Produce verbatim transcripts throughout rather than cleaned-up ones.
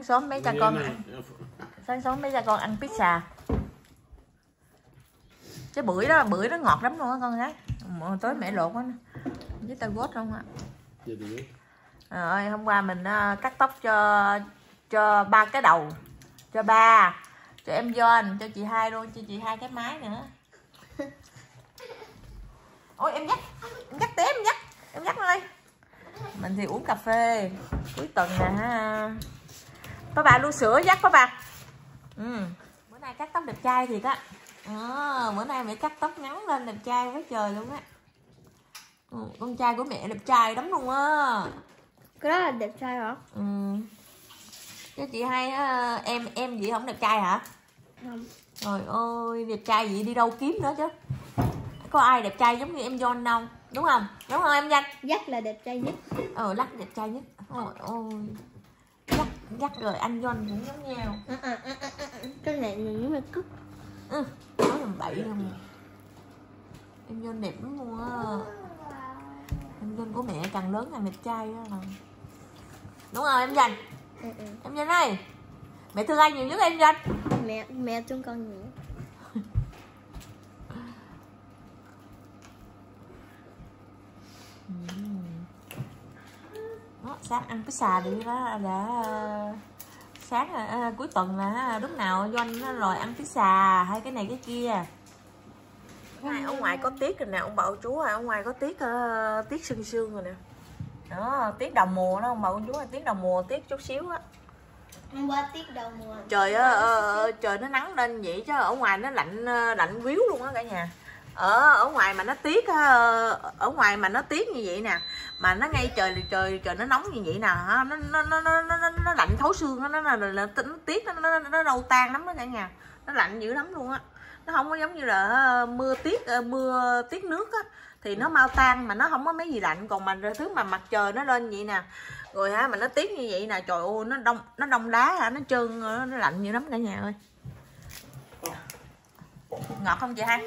Sáng sớm mấy cha con ăn sáng sớm mấy cha con ăn pizza. Cái bưởi đó bưởi nó ngọt lắm luôn á con gái. Tối mẹ lột á với tao gót không ạ. Rồi hôm qua mình uh, cắt tóc cho cho ba cái đầu, cho ba, cho em John, cho chị hai luôn, cho chị hai cái mái nữa. Ôi em dắt, em dắt té em dắt, em dắt ơi. Mình thì uống cà phê cuối tuần nè ha. Các bà lu sữa dắt các bà. Ừ. Bữa nay cắt tóc đẹp trai thiệt á. À, bữa nay mẹ cắt tóc ngắn lên đẹp trai quá trời luôn á. Ừ, con trai của mẹ đẹp trai lắm luôn á. Cái đó là đẹp trai hả? Ừ. Cái chị hai á, em em gì không đẹp trai hả? Không. Trời ơi, đẹp trai vậy đi đâu kiếm nữa chứ. Có ai đẹp trai giống như em John đâu, đúng không? Đúng không em Danh? Dắt là đẹp trai nhất. Ờ, Lắc đẹp trai nhất. Ôi ôi. Dắt, dắt rồi anh John cũng giống nhau. À, à, à, à, à. Cái này như mà cức. Ừ, nói làm bậy không. Em John đẹp lắm luôn á. Em John của mẹ càng lớn càng đẹp trai đó. Đúng không em Danh? Ừ, ừ. Em Danh ơi, mẹ thương ai nhiều nhất em Danh? Mẹ mẹ thương con nhiều. Đó, sáng ăn pizza đi đó đã sáng à, cuối tuần là lúc nào Doanh nó rồi ăn pizza hay cái này cái kia. Này, ở ngoài có tiết rồi nè ông bà chú ơi, ở ngoài có tiết uh, tiết sương sương rồi nè. Đó, tiết đầu mùa đó ông bà chú ơi, tiết đầu mùa tiết chút xíu á. Hôm qua tiết đầu mùa. Trời ơi, uh, trời nó nắng lên vậy chứ ở ngoài nó lạnh lạnh quýu luôn á cả nhà. Ở ở ngoài mà nó tiết ở ngoài mà nó tiết như vậy nè, mà nó ngay trời trời trời nó nóng như vậy nè, nó nó nó nó nó, nó lạnh thấu xương, nó nó là tính tiết nó nó nó đâu tan lắm đó cả nhà, nó lạnh dữ lắm luôn á, nó không có giống như là mưa tiết mưa tiết nước á thì nó mau tan mà nó không có mấy gì lạnh, còn mà thứ mà mặt trời nó lên vậy nè rồi ha mà nó tiết như vậy nè, trời ơi nó đông nó đông đá hả, nó trơn nó lạnh dữ lắm cả nhà ơi. Ngọt không chị hai?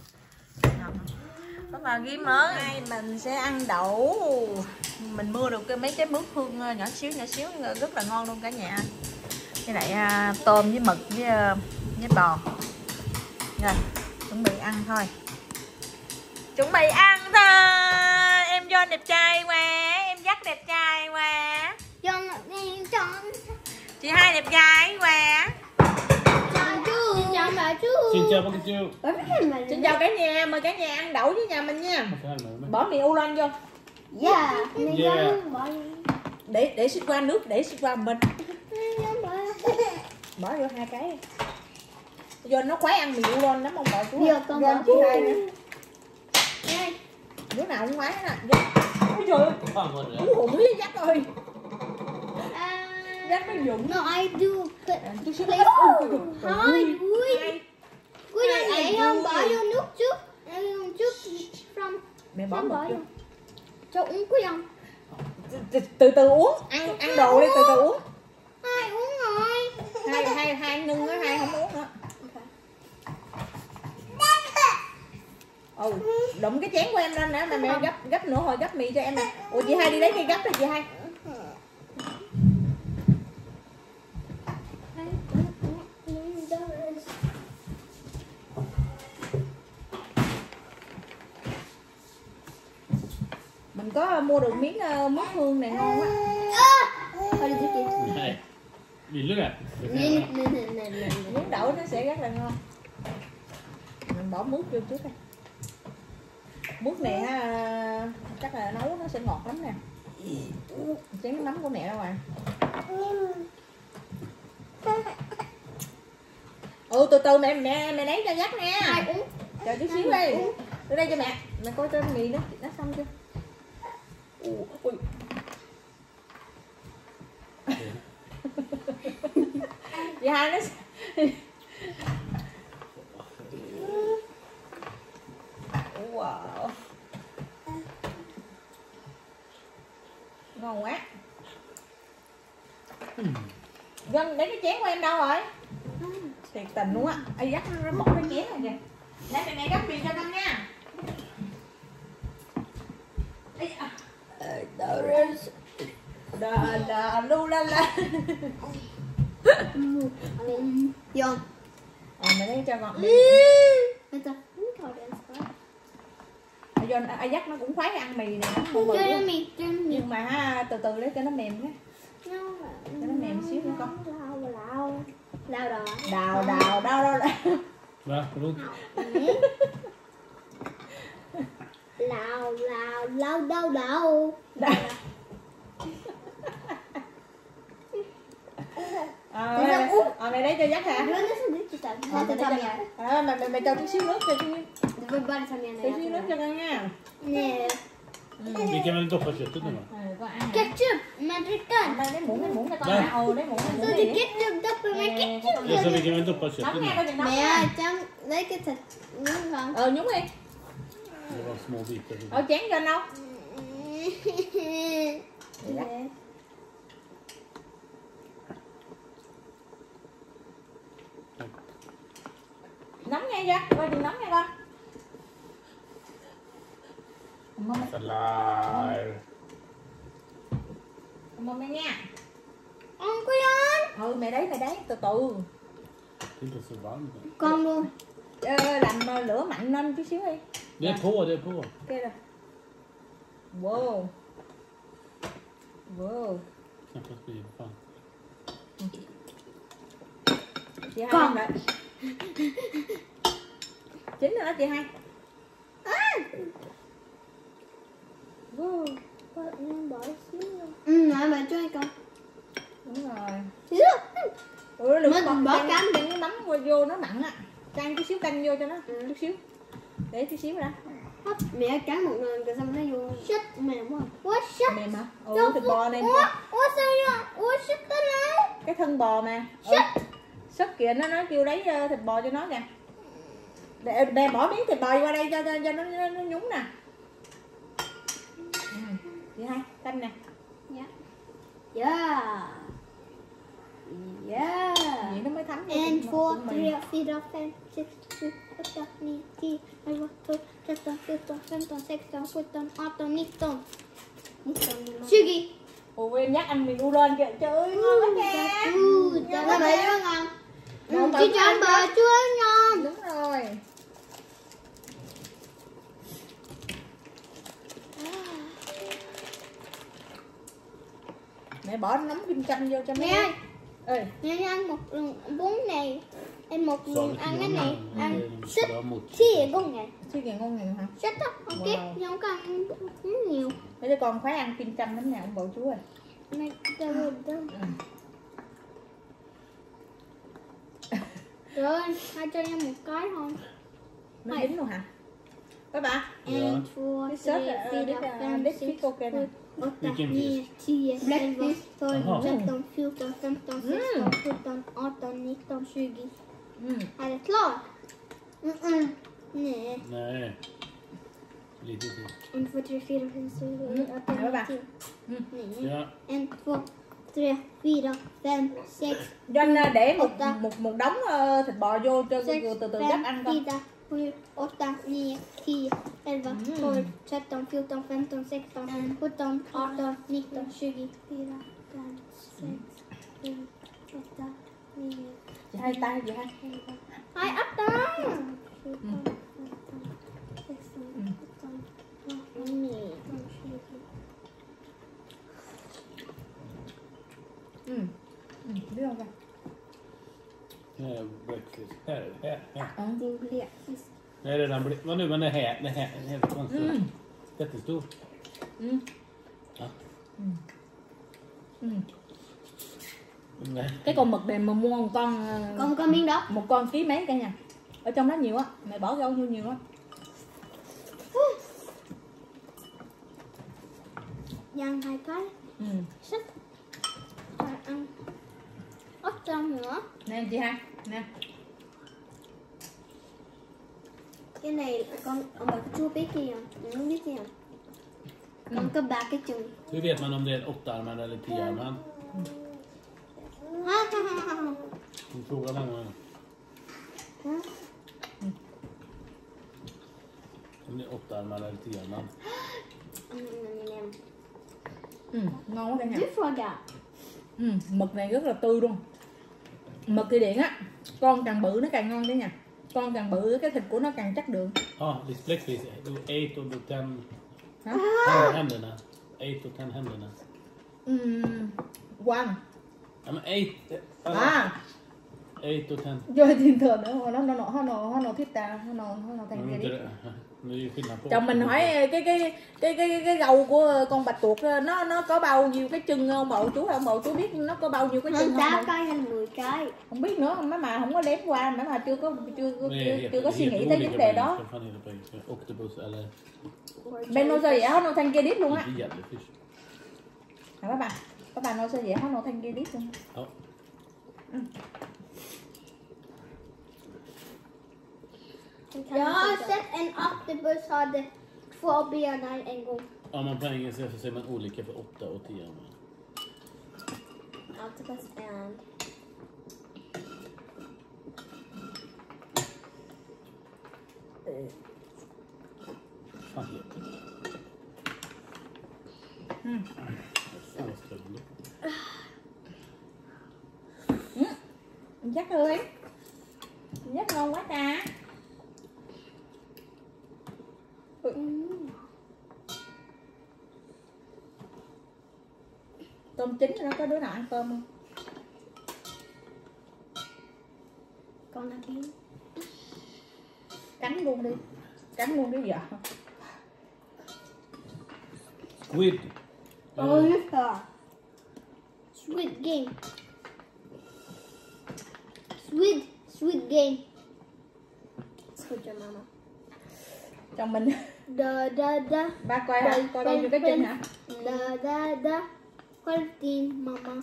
Có mà ghim nữa. Nay mình sẽ ăn đậu. Mình mua được cái mấy cái mướp hương nhỏ xíu nhỏ xíu rất là ngon luôn cả nhà. Với lại à, tôm với mực với với bò. Rồi, chuẩn bị ăn thôi. Chuẩn bị ăn thôi. Em John đẹp trai quá, em Dắt đẹp trai quá. John em John. Chị hai đẹp gái quá. Xin chào bà chú. Xin chào bác chú. Xin chào cả nhà, mời cả nhà ăn đậu với nhà mình nha. Bỏ mì u lên vô. Dạ. Yeah. Để để xịt qua nước, để xịt qua mình. Bỏ vô hai cái. Vô nó khoái ăn mì u lên lắm ông bà chú. Vô con Vô chị hai nữa. Đây. Đứa nào cũng khoái nè. Ôi trời ơi. Ủa hồn với Dắt ơi. Dắt nó dụng. No, I do. Chút xíu. Thôi, vui. Vui nhanh nhẹ không? Bỏ vô nước trước. Trước from. Mẹ bỏ mực vô. Cho uống quý không? Từ từ uống, ăn ăn đồ đi, từ từ uống. Hai uống rồi. Hai hai hai ngưng á, hai không uống nữa. Ừ, đụng cái chén của em lên nè, mà mẹ gấp gấp nửa hồi gấp mì cho em nè. Ủa chị hai đi lấy cây gấp rồi chị hai. Mình có mua được miếng uh, mướp hương này ngon quá. Thôi đi chị. Này, nhìn nước à? Miếng đậu nó sẽ rất là ngon. Mình bỏ mướp vô trước đây. Mướp này ha, chắc là nấu nó sẽ ngọt lắm nè. Chén nước mắm của mẹ đâu rồi. Ừ từ từ mẹ mẹ mẹ lấy cho Dắt nè. Chờ chút xíu đi. Đưa đây cho mẹ. Mẹ coi trên mì nó nó xong chưa? Ui. Chị hai nó wow. Ngon quá. Dân lấy cái chén của em đâu rồi? Thiệt tình luôn á. Ai Dắt nó bỏ cái chén này kìa. Lấy mẹ mẹ gấp mì cho con nha. Đà đà lu la la. Vô. À, mày lấy cho con. Vänta, nu tar du en skål. À, John, à, dắt nó cũng khoái ăn mì này, nó không bự Gör lắm. det mitt, gör det mitt. Nhưng mà ha, từ từ lấy cho nó mềm nhé. Cho nó mềm xíu nữa con. Lao, lao. Lao då. Đào đào đào đào đào. Va? Vadå? Lao, lao, lao, đau, đau. À, mày, à, mày lấy cho dắt hả? Du är nästan riktigt där. À, Vänta, ta mer. à, mày, mày, mày cho chút xíu nước cho chút, Du får bara ta mer när chút xíu nước jag cho con nha. Nej. Vi kan väl doppa köttet nu va? Ừ, con ăn hả? Ketchup med drickan. Đây, lấy muỗng, lấy muỗng cho con Đây. hả? Ừ, lấy muỗng, lấy Så muỗng det đi. är ketchup doppar med ketchup. Jag sa vi kan väl doppa Nóng köttet nha, nu? coi chừng nóng Men nha. jag kan lägga till någon gång. Ờ, nhúng đi. Det var små bitar. Ờ, chén cho anh đâu? Nej. Nóng nha dắt, coi chừng nóng nha con. Mâm Salar. mâm em nha. Onkel Jan. Ừ, mày đấy, mày đấy, từ từ. Det är inte så varmt. Kom då. Ờ, làm ờ, lửa mạnh lên chút xíu đi. Det är på, det är på. Kia rồi. Wow. Wow. Knappast blir fan. Chị hai Con. làm lại. Chính rồi đó chị hai. Wow. Men bara snurra. Mm, nej men jag kan. Đúng rồi. Ja. Ừ, đừng Mình còn bỏ canh, canh. đừng có nấm vô, vô nó mặn á. Canh chút xíu canh vô cho nó, Ừ. chút xíu. Để chút xíu đã. Men jag kan nog någon som har gjort kött med mig. Vad kött? Mềm hả? Ừ, Jag thịt får- bò này. Åh, åh, så jag- åh, köttet nej. Cái thân bò mà. Ừ. Súp. Súp kìa, nó nói kêu lấy ờ, thịt bò cho nó kìa. Để, để bỏ miếng thịt bò qua đây cho, cho, cho nó, nó, nó nhúng nè. Ừ. Chị hai, canh nè. Ja. Ja. Ja. Vậy nó mới thấm vô En, thịt två, của mình. tre, fyra, fem, sex, sju, åtta, nio, tio, elva, tolv, tretton, fjorton, femton, sexton, sjutton, arton, nitton. nitton, tjugo. Ủa em nhắc anh mì đu lên kìa. Trời ơi, ngon quá nha. Uh, det var väldigt ngon. Mm, Chị John bara chua ngon. Đúng rồi. Mẹ bỏ nấm kim châm vô cho Mẹ nó. ơi, Ê, mẹ ăn một bún này, em một Sa vi ăn till cái này, Jonna? ăn Det súp ska vara mot. tio gånger. suy nghĩ ngon nghèo hả? Sött då, okej. Wow. Jag kan ăn nhiều. Mấy đứa con khoái ăn kim châm lắm nè ông bộ chú ơi. Men det var dumt. Rồi, hai cho em một cái thôi. Nó Hai. dính luôn hả? Các bạn. En, två, Det är tre, sött, fyra, det är fem, lätt sex, fisk och en- sju, åtta, Vilken nio, fisk? tio, elva, tolv, Jaha. tretton, fjorton, femton, sexton, sjutton, arton, nitton, tjugo. Ừ. Är det klart? Mm-mm. Nej. Nej. Lite till. En, två, tre, fyra, fem, sex, sju, Mm. åtta, Ja, nio, va. tio. Mm. Nej. Ja. En, två, tre, fyra, fem, sex, Doanh à, để một Åtta. một một đống ờ, thịt bò vô cho sex, từ từ từ fem, dắt ăn con. fyra, sju, åtta, nio, tio, elva, Mm. tolv, tretton, fjorton, femton, sexton, sjutton, arton, nitton, tjugo, fyra, fem, sex, sju, åtta, nio, Chị hai tay chị hai. elva. Nej, arton! fjorton, femton, sexton, Mm. sjutton, arton, nitton, tjugo. Ừ. Ừ. Biết không con? Här är breakfast. Här, här, här. Ờ. Lekfisk. Det är redan blivit. Vad nu, men det här, det här, det här är konstigt. Mm. Jättestor. Ừ. Ja. Ừ. Ừ. Nej. Cái con mực này mà mua một con ờ, Còn có miếng đó. một con ký mấy cả nhà. Ở trong đó nhiều á, mẹ bỏ rau vô nhiều á. Dàn hai cái. Ừ. Súp. Rồi ăn ớt trong nữa. Nè chị hai, nè. Cái này con ông bà chưa biết gì không? Không biết gì không? Con có ba cái chừng. Hur vet man om det är en åttaarmad eller tioarmad? Ha ha ha ha. Du frågar många gånger. Ha. Om det är åttaarmad eller tioarmad. Mm, mm, mm. Ừ, ngon quá cả nhà. This one got. Ừ, mực này rất là tươi luôn. Mực Thụy Điển á, con càng bự nó càng ngon cả nhà. Con càng bự cái thịt của nó càng chắc đường. Ja, det är bläckfisk. Du eight och du ten Hả? händerna. Eight och ten händerna. Ừ, one. Ja, men eight. À, Eight och ten. rồi tiền thừa nữa, nó nó nó nó nó nó thiết ta, nó nó nó thành Men cái det, đi. det är ju skillnad på. Chồng mình hỏi cái cái cái cái cái, cái gầu của con bạch tuộc nó nó có bao nhiêu cái chân không bộ chú, không bộ chú biết nó có bao nhiêu cái chân Hơn tám không? cây hay mười cây? Không biết nữa, mấy mà không có đếm qua, mấy mà chưa có chưa có Det är chưa, helt- chưa có det är suy helt nghĩ tới olika vấn đề på đó. engelska. Vad fan är det på engelska? Octopus eller Bên nó sao vậy? Nó thành kia đít luôn á. jellyfish. Hả các bạn? Các bạn nó sao vậy? Nó thành kia đít luôn. Ja. Jag har sett en octopus hade två ben en gång. Om man på engelska så säger man olika för åtta och tio. Octopus and... Fan heter det? Mm. Fan vad strul. Chắc ơi. Chắc ngon quá ta. Mm. Tôm chín nó có đứa nào ăn tôm không? Con là kia. Cắn luôn đi. Cắn luôn đi vợ. Squid. Åh, just det. Squid Game. Squid, Squid Game. Skojar mamma. Chồng mình Da, da, da. ba coi hả? Coi bao nhiêu cái chân hả? Da, da, da. Skärp din mamma.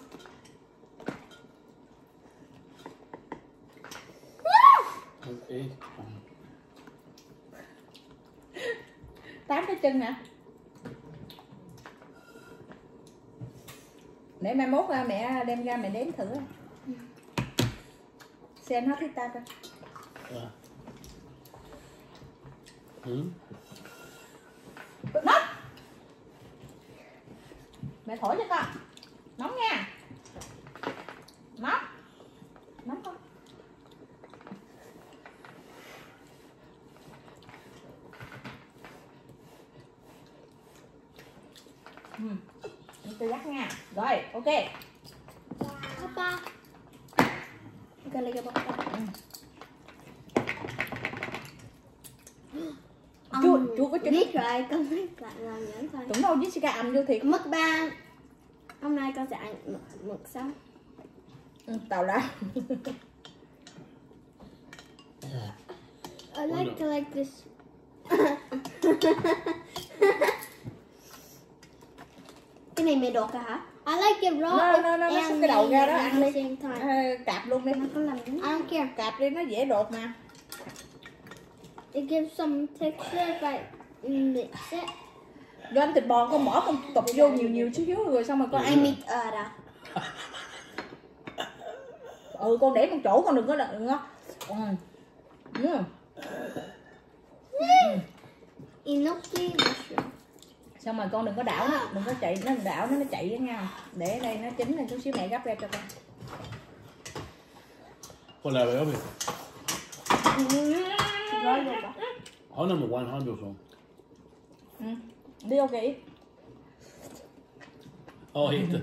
Okej. Tám cái chân hả? Để mai mốt ra mẹ đem ra mẹ đếm thử. Xem hết hết ta coi. Ja. Mm. Nóng. Mẹ thổi cho con. Nóng nha. Nóng. Nóng không? Ừ. Tôi dắt nha. Rồi, ok. Pappa. Jag kan lägga bort det. Chua, chua có chân. Biết rồi, con biết lại là nhẫn thôi. Tưởng đâu Jessica ăn vô thiệt. Mực ba. Hôm nay con sẽ ăn mực, mực sống. Ừ, tao đã. I like to like this. Cái này mày đột à hả? I like it raw Nó- nó- nó- nó xúc cái đầu ra đó, ăn đi. same time. À, cạp luôn đi. Nó có làm I don't care. Cạp đi, nó dễ đột mà. It gives some texture but mix it. Vô ăn thịt bò con bỏ con tục vô nhiều nhiều xíu xíu rồi xong rồi con I ăn. mix ở đó. Ừ, con để một chỗ con đừng có đừng có. Ừ. Ừ. Enoki mushroom. Xong rồi con đừng có đảo nó, đừng có chạy nó đảo nó nó chạy với nhau. Để ở đây nó chín này chút xíu mẹ gấp ra cho con. Kolla vad jag vill. Rồi rồi đó. Ha number one hundred från. Ừ. Đi ok. Ja, inte.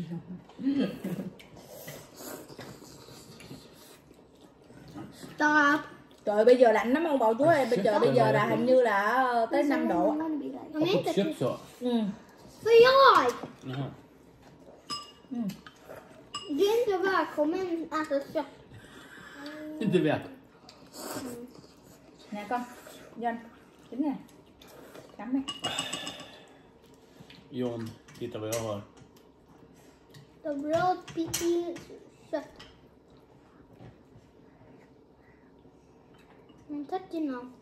Stop. Trời bây giờ lạnh lắm ông bầu chú ơi, bây giờ bây giờ là hình như là tới năm độ. Han Har är fått inte kött så. Ừ. för jag. Jaha. Ừ. Du är inte välkommen att äta kött. Inte vet. Nè con. Dân. Chính nè. Cắm đi. John, titta vad jag har. Det bröd pitti kött. Men tack innan.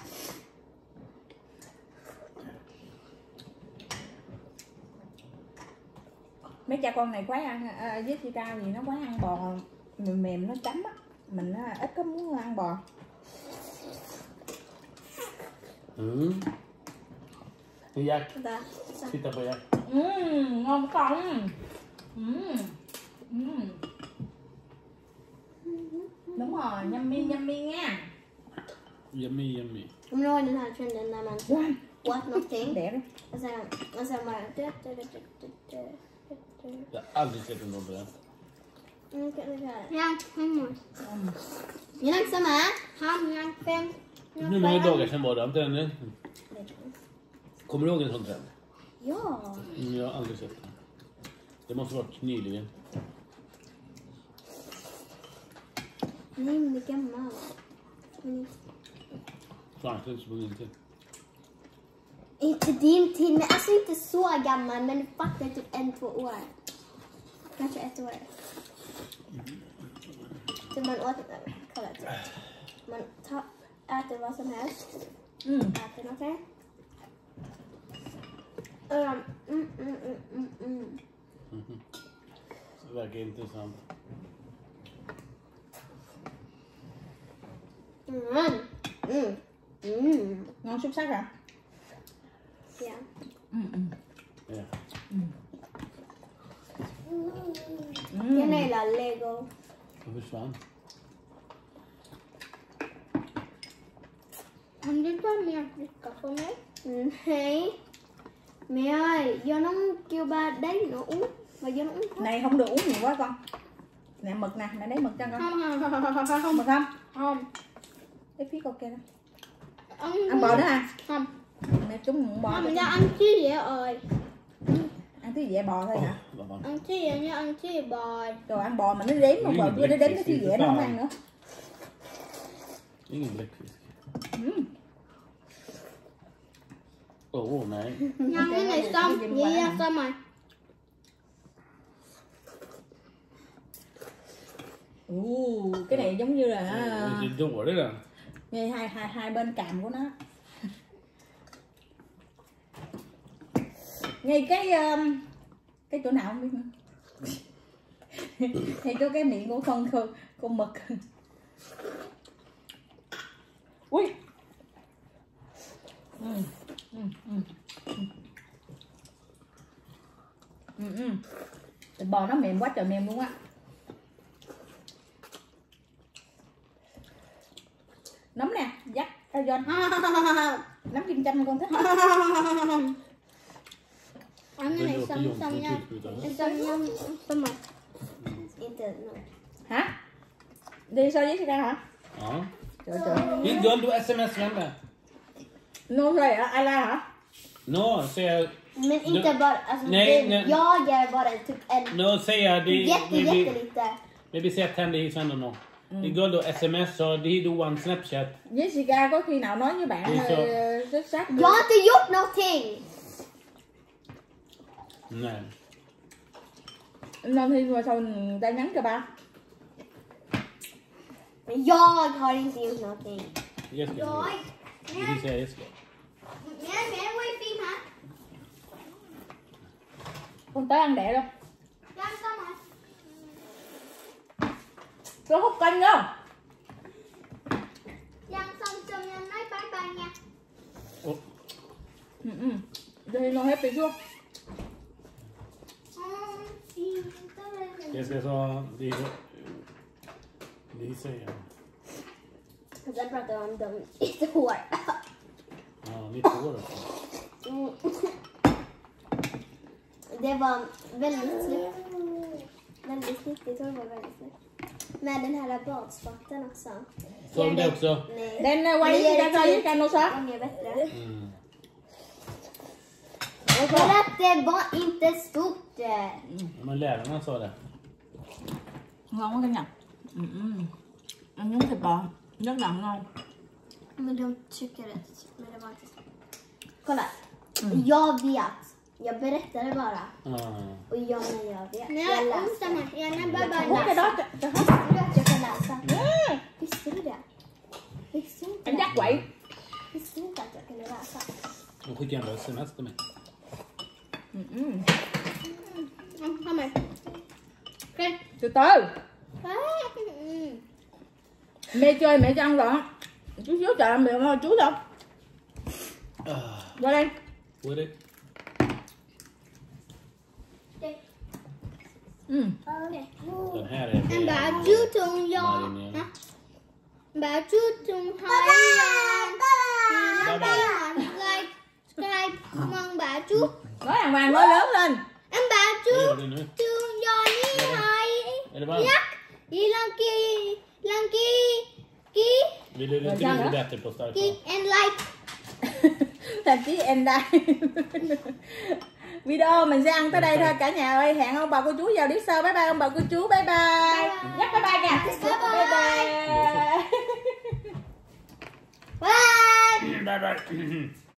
Mấy cha con này quái ăn à, với chị cao gì nó quái ăn bò mềm mềm nó chấm á. Mình á, ít có muốn ăn bò. Mm. Jack, Där. titta på Jack. Uhm, ngon không? Uhm. Uhm. Đúng rồi, yummy yummy nha. Yummy, yummy. Kommer du ihåg den här trenden när man Wow. åt någonting Đẻ đi. och sen, och sen bara... Jag har aldrig sett en sån där. Mm, kan vi göra? Ja, mm. Jag är också med. Han, jag, fem. Hur många dagar sedan var det? Inte ännu. Kommer du ihåg en sån trend? Ja. Mm, jag har aldrig sett den. Det måste varit nyligen. Nej, men det är gammal. Mm. Fan, det är inte på min tid. Inte din tid, men alltså inte så gammal. Men faktiskt typ en, två år. Kanske ett år. Så man åt, kolla typ. Man tar, äter vad som helst. Mm. Äter något. Um, mm, mm, mm, mm, mm. Mhm. Det verkar intressant. Mm. Mm. Mm. Ngon xúc sắc hả? Ja. Mm, mm. Ja. Jag gillar Lego. Det försvann. Kan du ta mer dricka för mig? Mm, hej. Men ơi, do nó kêu ba đấy nó uống. Và do nó uống. Này không được uống nhiều quá con. Nè mực nè, mẹ lấy mực cho con. Không, không, không, không, không, Không mực không? không. Cái phía con kia đó. Ăn, Ăn bò nữa à? Không. Mẹ trúng mụn bò. Không, cho mình con. ra ăn chứ vậy rồi. Ăn thứ dẻ bò thôi hả? Vad var det? Ăn chứ vậy nha, ăn chứ bò. Rồi ăn bò mà nó đếm không bò, nó đếm cái thứ dẻ nó không ăn nữa. Ingen bläckfisk. Mm. Åh, oh, nej. Nhân cái này xong, vậy ra xong rồi. Uh, cái này giống như là Det är dåligt den. ngay hai hai hai bên cằm của nó. Ngay cái um, cái chỗ nào không biết nữa. Ngay có cái miệng của con con, con mực. Ui. Ừ. Ừ. Ừ. Ừ. Ừ. Thịt bò nó mềm quá trời mềm luôn á. Nấm nè, dắt à, John. Nấm kim châm con thích. Ăn cái Det này låter xong, Jonsson xong nha. utbrytare. Xong nha, xong rồi. Inte nu. Hả? Đi sao Jessica hả? Ja. Trời trời. Guld, du smsar med. Nô rồi hả? Ai la hả? Nå säger jag... Men inte bara, alltså Nej, det, nej. jag är bara typ en Nå säger jag... Det, jätte, maybe, jättelite. maybe säga tänd i sen då. Igår då sms så det då en Snapchat. Jessica có khi nào nói với bạn Đi sao? rất sát Jag har inte gjort någonting. Nej. Nên thì mà sao người ta nhắn cho ba? Men jag har inte gjort någonting. Jessica. Jag... Du säger Jessica. Men jag var i film här. Con tới ăn đẻ đâu? Jag är samma. Có hút canh đâu? Jag är som som jag nói bye bye nha. Och, Ừ, ừ. Đây nó hết đi chưa? Mm, inte väl. Jessica sa... Det, det säger jag. Och sen pratar jag om dem i ett år. Ja, mitt år också. Mm. Det var väldigt snyggt. Väldigt snyggt, det var väldigt snyggt. Med den här badspatten också. Sa de det också? Nej. Den uh, quay Det Jessica cho är Jessica nô sao? gånger bättre. Mm. För att det var inte stort. Men lärarna sa det. Ngon quá cả nhà. Ừ, ừ. Ăn giống thịt bò, rất là ngon. Men de tycker det. Men det var inte stort. Kolla. Jag vet. Jag berättade bara. Ah. Och jag när jag vet. Nej, jag läste. onsdag med. Jag nämnde bara Hút cái đó cho, cho hết. Visste du att jag kan läsa? Ừ. Visste du det? Visste du inte Anh det? dắt quậy. Visste du inte att jag kunde läsa? De skickade ändå sms till mig. Ừ, ừ. Mm, kom här. Okej. Từ từ. Mm. Mẹ chơi mẹ cho ăn rồi. Chú xíu chờ làm được thôi chú đâu. Ah. Qua đây. What it? Ừ. Den här är En bara jutung jag. Marin, ja. Bara jutung Thailand. Bye bye. Like, like, mong bà chút. Nói đàng hoàng, nói lớn lên. Em bà Vad chút. gör du nu? Chung jag ni hai. Är det varmt? Jack. I lanki. Lanki. Ki. Vill du inte Vad sa bli du? bättre på starka? Ki. And like. Thậm chí em đây. Video mình sẽ ăn tới đây thôi cả nhà ơi. Hẹn ông bà cô chú vào clip sau. Bye bye ông bà cô chú. Bye bye. Nhắc bye bye kìa. Bye bye. Bye. Bye bye.